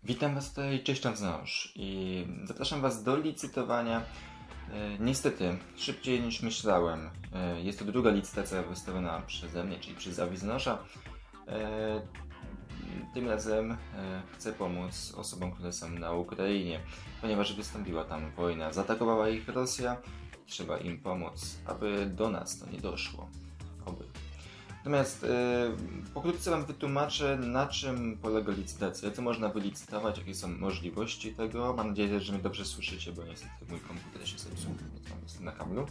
Witam Was tutaj, cześć Wzdąż i zapraszam Was do licytowania. Niestety, szybciej niż myślałem. Jest to druga licytacja wystawiona przeze mnie, czyli przez Awiznosza. Tym razem chcę pomóc osobom, które są na Ukrainie, ponieważ wystąpiła tam wojna. Zaatakowała ich Rosja. Trzeba im pomóc, aby do nas to nie doszło. Oby. Natomiast pokrótce Wam wytłumaczę, na czym polega licytacja, co można wylicytować, jakie są możliwości tego. Mam nadzieję, że mnie dobrze słyszycie, bo niestety mój komputer się zepsuł, jest na kablu.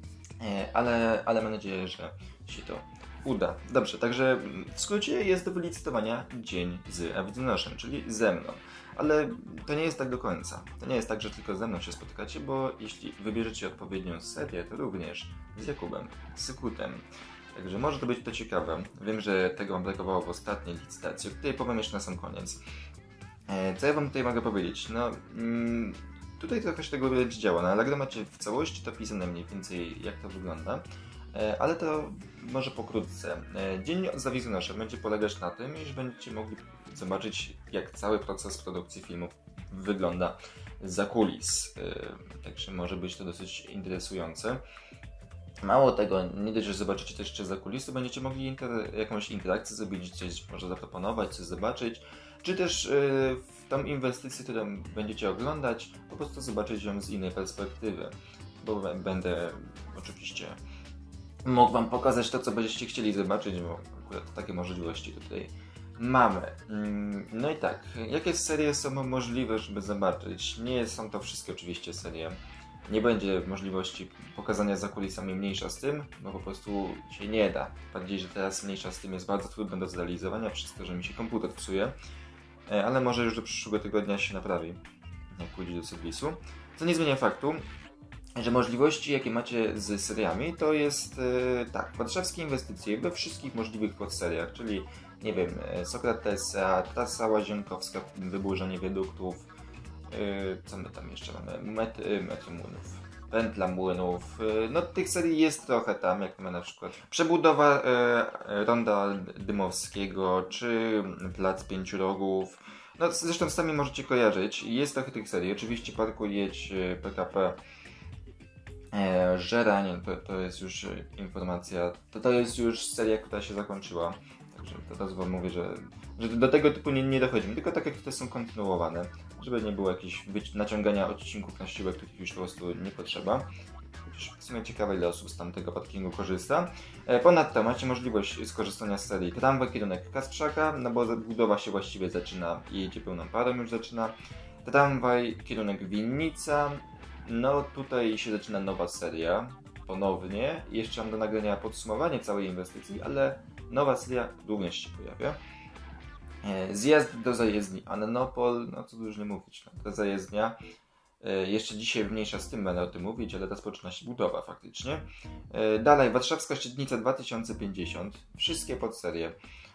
Ale mam nadzieję, że się to uda. Dobrze, także w skrócie jest do wylicytowania dzień z Awiznoszem, czyli ze mną. Ale to nie jest tak do końca. To nie jest tak, że tylko ze mną się spotkacie, bo jeśli wybierzecie odpowiednią serię, to również z Jakubem Sykutem. Także może to być to ciekawe. Wiem, że tego Wam brakowało w ostatniej licytacji, o której powiem jeszcze na sam koniec. Co ja Wam tutaj mogę powiedzieć? No, tutaj trochę się tego będzie działo. Na Allegro macie w całości to pisane mniej więcej, jak to wygląda. Ale to może pokrótce. Dzień z Awiznoszem będzie polegać na tym, iż będziecie mogli zobaczyć, jak cały proces produkcji filmu wygląda za kulis. Także może być to dosyć interesujące. Mało tego, nie dość, że zobaczycie też jeszcze za kulisy, będziecie mogli jakąś interakcję zrobić, coś może zaproponować, coś zobaczyć, czy też w tą inwestycję, którą będziecie oglądać, po prostu zobaczyć ją z innej perspektywy, bo będę oczywiście mógł Wam pokazać to, co będziecie chcieli zobaczyć, bo akurat takie możliwości tutaj mamy. No i tak, jakie serie są możliwe, żeby zobaczyć? Nie są to wszystkie oczywiście serie. Nie będzie możliwości pokazania za kulisami mniejsza z tym, bo po prostu się nie da. Bardziej, że teraz mniejsza z tym jest bardzo trudne do zrealizowania, przez to, że mi się komputer psuje. Ale może już do przyszłego tygodnia się naprawi, jak pójdzie do serwisu. Co nie zmienia faktu, że możliwości, jakie macie z seriami, to jest tak, warszawskie inwestycje we wszystkich możliwych podseriach, czyli nie wiem, Sokratesa, Trasa Łazienkowska, wyburzenie wiaduktów, co my tam jeszcze mamy? Metry młynów, pętla młynów. No tych serii jest trochę tam, jak mamy na przykład przebudowa Ronda Dymowskiego, czy Plac Pięciu Rogów. No zresztą sami możecie kojarzyć. Jest trochę tych serii. Oczywiście Parkuj, Jedź, PKP, Żerań, to jest już informacja, to jest już seria, która się zakończyła. Także teraz Wam mówię, że do tego typu nie dochodzimy, tylko tak jak tutaj są kontynuowane, żeby nie było jakichś naciągania odcinków na siłę, których już po prostu nie potrzeba. Chociaż w sumie ciekawe, ile osób z tamtego parkingu korzysta. Ponadto macie możliwość skorzystania z serii Tramwaj kierunek Kasprzaka, no bo budowa się właściwie zaczyna i jedzie pełną parą, już zaczyna. Tramwaj kierunek Winnica, no tutaj się zaczyna nowa seria, ponownie. Jeszcze mam do nagrania podsumowanie całej inwestycji, ale nowa seria również się pojawia. Zjazd do zajezdni Annopol, no co tu już nie mówić, no, ta zajezdnia. Jeszcze dzisiaj mniejsza z tym będę o tym mówić, ale rozpoczyna się budowa faktycznie. Dalej, Warszawska Średnica 2050, wszystkie podserie,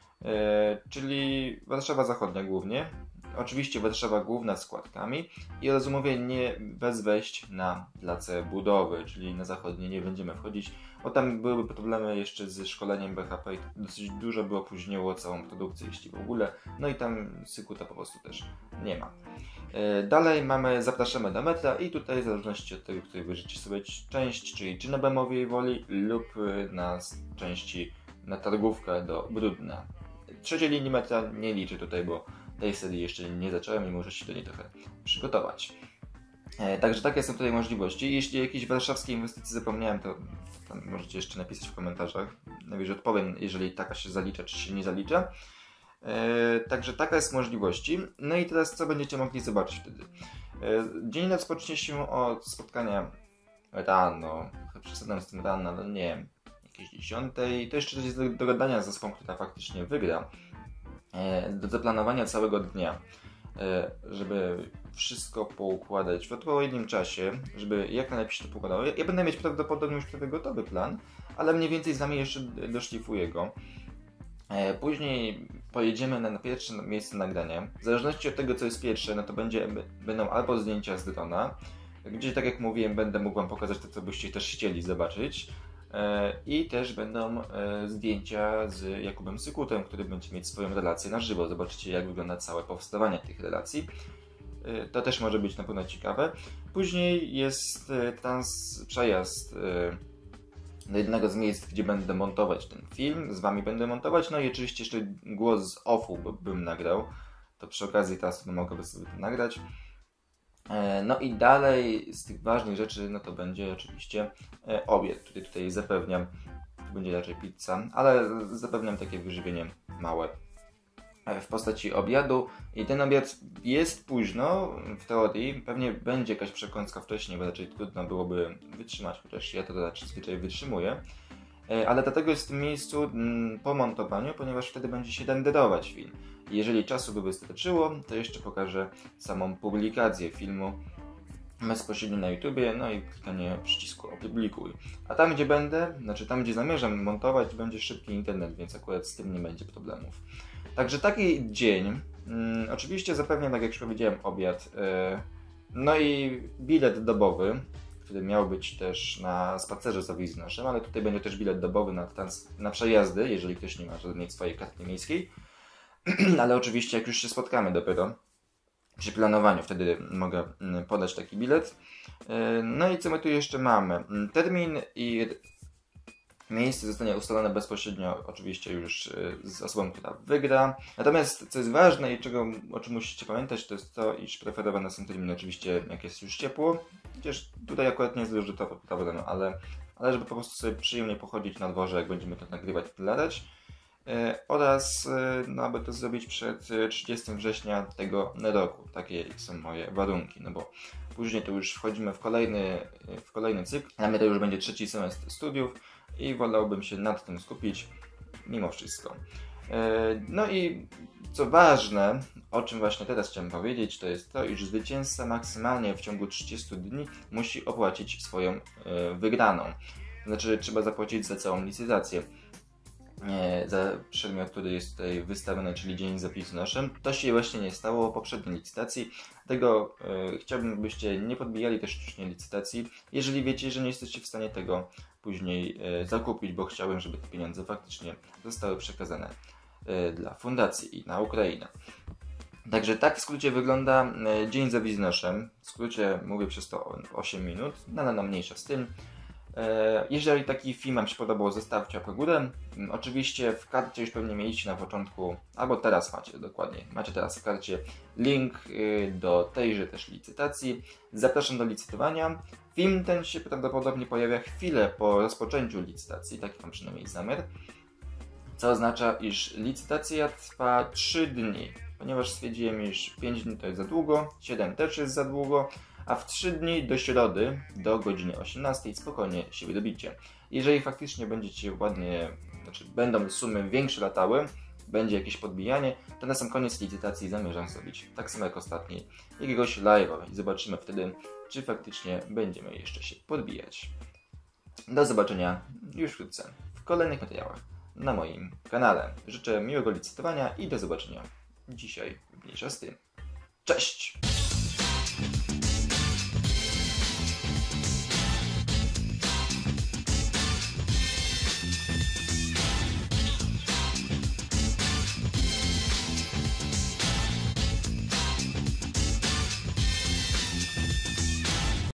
czyli Warszawa Zachodnia głównie. Oczywiście Warszawa Główna z składkami i rozumowie nie bez wejść na place budowy, czyli na zachodnie nie będziemy wchodzić, bo tam byłyby problemy jeszcze ze szkoleniem BHP i dosyć dużo by opóźniło całą produkcję, jeśli w ogóle, no i tam Sykuta po prostu też nie ma. Dalej mamy Zapraszamy do metra i tutaj w zależności od tego, której wybierzecie sobie część, czyli czy na Bemowej Woli lub na części na Targówkę do Brudna. Trzeciej linii metra nie liczę tutaj, bo tej serii jeszcze nie zacząłem i muszę się do niej trochę przygotować. Także takie są tutaj możliwości. Jeśli jakieś warszawskie inwestycje zapomniałem, to możecie jeszcze napisać w komentarzach. Najwyżej odpowiem, jeżeli taka się zalicza, czy się nie zalicza. Także taka jest możliwości. No i teraz co będziecie mogli zobaczyć wtedy? Dzień rozpocznie się od spotkania rano. Przesadzam z tym rano, ale nie wiem, jakieś 10. To jeszcze jest do gadania z zespołem, która faktycznie wygra. Do zaplanowania całego dnia, żeby wszystko poukładać w odpowiednim czasie, żeby jak najlepiej się to poukładało. Ja będę mieć prawdopodobnie już wtedy gotowy plan, ale mniej więcej z nami jeszcze doszlifuję go. Później pojedziemy na pierwsze miejsce nagrania. W zależności od tego, co jest pierwsze, no to będą albo zdjęcia z drona, gdzie tak jak mówiłem, będę mógł Wam pokazać to, co byście też chcieli zobaczyć. I też będą zdjęcia z Jakubem Sykutem, który będzie mieć swoją relację na żywo. Zobaczycie, jak wygląda całe powstawanie tych relacji. To też może być na pewno ciekawe. Później jest przejazd do jednego z miejsc, gdzie będę montować ten film. Z wami będę montować. No i oczywiście jeszcze głos z offu bym nagrał. To przy okazji teraz mogę sobie to nagrać. No i dalej z tych ważnych rzeczy, no to będzie oczywiście obiad, który tutaj zapewniam. To będzie raczej pizza, ale zapewniam takie wyżywienie małe w postaci obiadu. I ten obiad jest późno, w teorii. Pewnie będzie jakaś przekąska wcześniej, bo raczej trudno byłoby wytrzymać, chociaż ja to raczej zwyczaj wytrzymuję. Ale dlatego jest w tym miejscu po montowaniu, ponieważ wtedy będzie się renderować film. Jeżeli czasu by wystarczyło, to jeszcze pokażę samą publikację filmu bezpośrednio na YouTubie, no i klikanie przycisku opublikuj. A tam gdzie będę, znaczy tam gdzie zamierzam montować, będzie szybki internet, więc akurat z tym nie będzie problemów. Także taki dzień. Oczywiście zapewniam, tak jak już powiedziałem, obiad. No i bilet dobowy, który miał być też na spacerze za Wiznoszem, ale tutaj będzie też bilet dobowy na przejazdy, jeżeli ktoś nie ma żadnej swojej karty miejskiej. Ale oczywiście jak już się spotkamy dopiero przy planowaniu, wtedy mogę podać taki bilet. No i co my tu jeszcze mamy? Termin i miejsce zostanie ustalone bezpośrednio oczywiście już z osobą, która wygra. Natomiast co jest ważne i o czym musicie pamiętać, to jest to, iż preferowane są terminy oczywiście jak jest już ciepło. Chociaż tutaj akurat nie jest duży problemu, ale żeby po prostu sobie przyjemnie pochodzić na dworze, jak będziemy to nagrywać, latać. Oraz aby to zrobić przed 30 września tego roku. Takie są moje warunki, no bo później to już wchodzimy w kolejny cykl. Dla mnie to już będzie 3. semestr studiów i wolałbym się nad tym skupić mimo wszystko. No i co ważne, o czym właśnie teraz chciałem powiedzieć, to jest to, iż zwycięzca maksymalnie w ciągu 30 dni musi opłacić swoją wygraną. Znaczy trzeba zapłacić za całą licytację. Za przedmiot, który jest tutaj wystawiony, czyli dzień za Wiznoszem. To się właśnie nie stało w poprzedniej licytacji, dlatego chciałbym, byście nie podbijali też sztucznie licytacji, jeżeli wiecie, że nie jesteście w stanie tego później zakupić, bo chciałem, żeby te pieniądze faktycznie zostały przekazane dla fundacji i na Ukrainę. Także tak w skrócie wygląda dzień za Wiznoszem. W skrócie mówię przez to 8 minut, no mniejsza z tym. Jeżeli taki film Wam się podobał, zostawcie łapkę w górę. Oczywiście w karcie już pewnie mieliście na początku, albo teraz macie dokładnie, macie teraz w karcie link do tejże też licytacji. Zapraszam do licytowania. Film ten się prawdopodobnie pojawia chwilę po rozpoczęciu licytacji, taki mam przynajmniej zamiar. Co oznacza, iż licytacja trwa 3 dni, ponieważ stwierdziłem, iż 5 dni to jest za długo, 7 też jest za długo, a w 3 dni do środy, do godziny 18 spokojnie się wydobicie. Jeżeli faktycznie będziecie ładnie, będą sumy większe latały, będzie jakieś podbijanie, to na sam koniec licytacji zamierzam zrobić, tak samo jak ostatniej, jakiegoś live'a i zobaczymy wtedy, czy faktycznie będziemy jeszcze się podbijać. Do zobaczenia już wkrótce w kolejnych materiałach na moim kanale. Życzę miłego licytowania i do zobaczenia dzisiaj, mniejsza z tym. Cześć!